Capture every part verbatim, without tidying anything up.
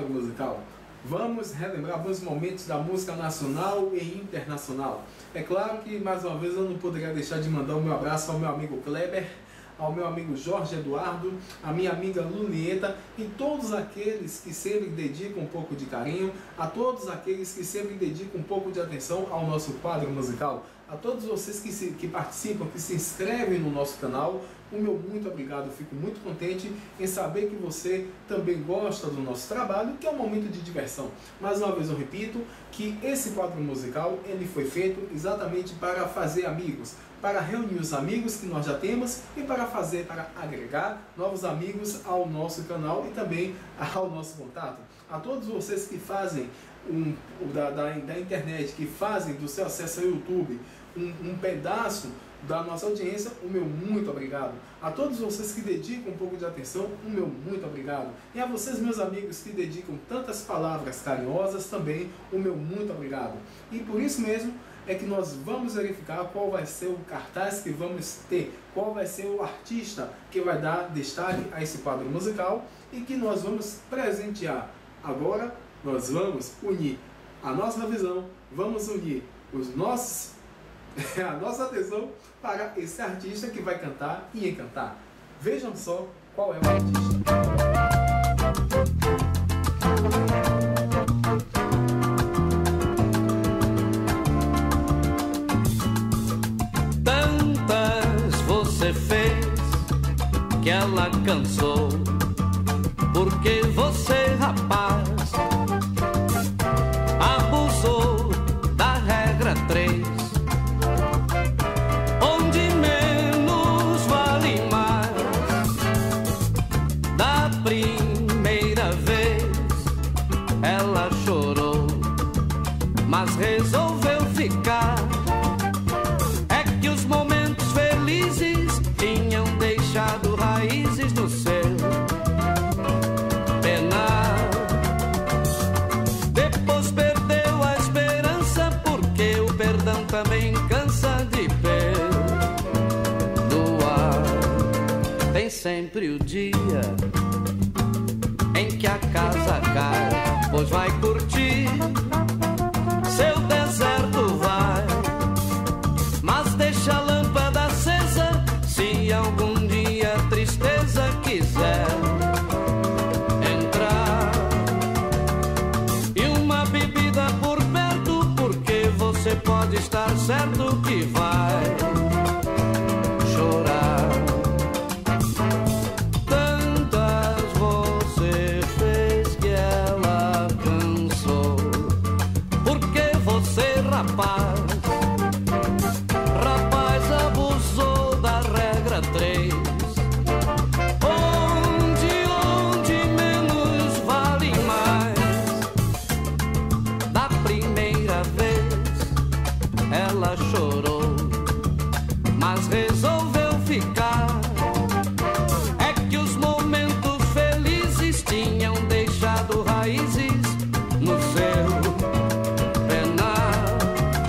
quadro musical. Vamos relembrar bons momentos da música nacional e internacional. É claro que, mais uma vez, eu não poderia deixar de mandar o meu abraço ao meu amigo Kleber, ao meu amigo Jorge Eduardo, à minha amiga Lunieta e todos aqueles que sempre dedicam um pouco de carinho, a todos aqueles que sempre dedicam um pouco de atenção ao nosso quadro musical, a todos vocês que, se, que participam, que se inscrevem no nosso canal, o meu muito obrigado. Eu fico muito contente em saber que você também gosta do nosso trabalho, que é um momento de diversão. Mais uma vez eu repito que esse quadro musical ele foi feito exatamente para fazer amigos, para reunir os amigos que nós já temos e para fazer, para agregar novos amigos ao nosso canal e também ao nosso contato. A todos vocês que fazem um, da, da, da internet, que fazem do seu acesso ao YouTube um, um pedaço da nossa audiência, o meu muito obrigado. A todos vocês que dedicam um pouco de atenção, o meu muito obrigado. E a vocês, meus amigos, que dedicam tantas palavras carinhosas, também o meu muito obrigado. E por isso mesmo é que nós vamos verificar qual vai ser o cartaz que vamos ter, qual vai ser o artista que vai dar destaque a esse quadro musical e que nós vamos presentear. Agora nós vamos unir a nossa visão, vamos unir os nossos, a nossa atenção para esse artista que vai cantar e encantar. Vejam só qual é o artista. Que ela cansou, porque você, rapaz, abusou da regra três, onde menos vale mais. Da primeira vez ela chorou, mas resolveu ficar. É que os momentos felizes tinham deixado raízes no seu penar. Depois perdeu a esperança, porque o perdão também cansa de perdoar. Tem sempre o dia em que a casa cai, pois vai curtir seu deserto, vai, mas deixa a lâmpada acesa se algum dia a tristeza quiser entrar. E uma bebida por perto, porque você pode estar certo que vai chorar. Tantas você fez que ela cansou, porque você, rapaz, chorou, mas resolveu ficar. É que os momentos felizes tinham deixado raízes no seu penar.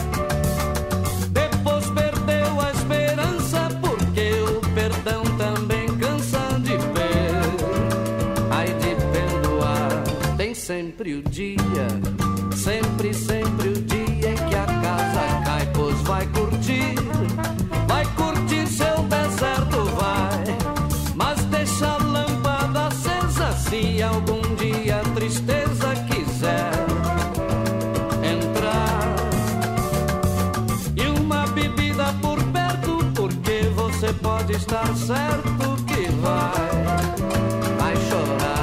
Depois perdeu a esperança, porque o perdão também cansa de ver. Ai, de perdoar. Tem sempre o dia, sempre, sempre o dia em que a casa cai, pois vai curtir, vai curtir seu deserto, vai, mas deixa a lâmpada acesa se algum dia a tristeza quiser entrar. E uma bebida por perto, porque você pode estar certo que vai, vai chorar.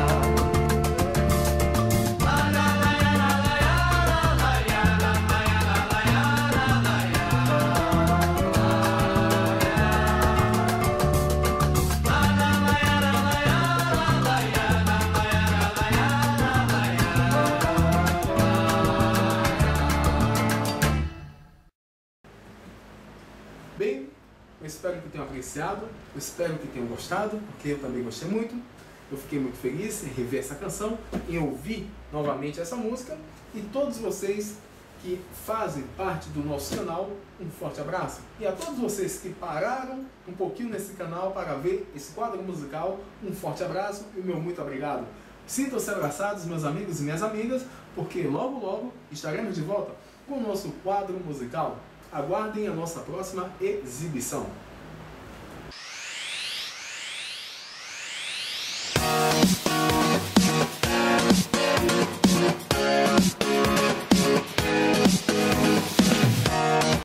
Bem, eu espero que tenham apreciado, eu espero que tenham gostado, porque eu também gostei muito. Eu fiquei muito feliz em rever essa canção, em ouvir novamente essa música. E todos vocês que fazem parte do nosso canal, um forte abraço. E a todos vocês que pararam um pouquinho nesse canal para ver esse quadro musical, um forte abraço e o meu muito obrigado. Sintam-se abraçados, meus amigos e minhas amigas, porque logo logo estaremos de volta com o nosso quadro musical. Aguardem a nossa próxima exibição.